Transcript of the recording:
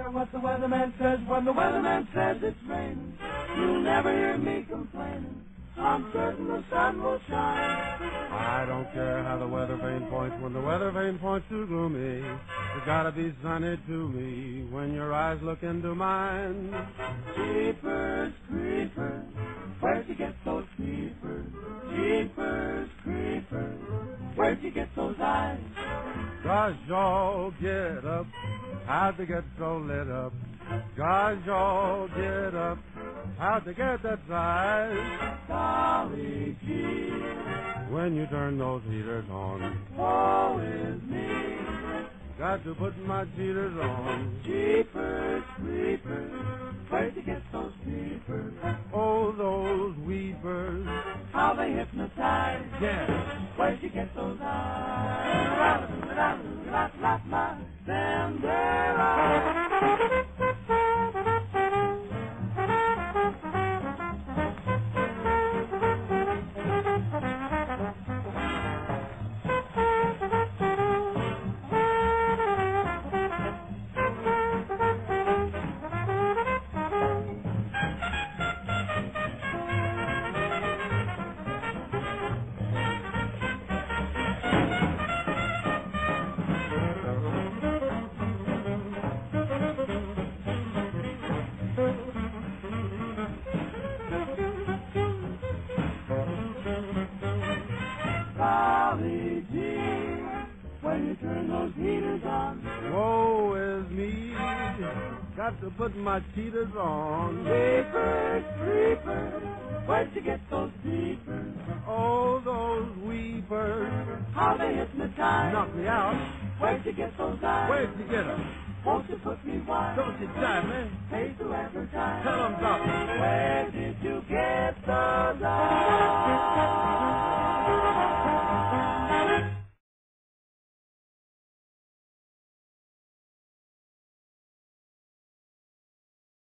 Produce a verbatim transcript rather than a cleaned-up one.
care what the weatherman says. When the weatherman says it's raining, you'll never hear me complaining. I'm certain the sun will shine. I don't care how the weather vane points. When the weather vane points to gloomy, it's gotta be sunny to me when your eyes look into mine. Jeepers creepers, where'd you get those creepers? Jeepers creepers, where'd you get those eyes? Gosh, y'all get up, how'd they get so lit up? Gosh, y'all get up, how'd they get that size? Golly gee, when you turn those heaters on, woe is me. got to put my cheaters on. Jeepers creepers, where'd you get those creepers? Oh, those weepers, how they hypnotize. yes. Where'd you get those eyes? Them there eyes. Golly gee, when you turn those heaters on, Woe is me, got to put my cheaters on. Jeepers creepers, where'd you get those creepers? Oh, those weepers, How they hypnotize. knock me out. Where'd you get those eyes? Where'd you get 'em? Won't you put me wise? Don't you jive me. Pay to advertise. Tell 'em drop. Where did you get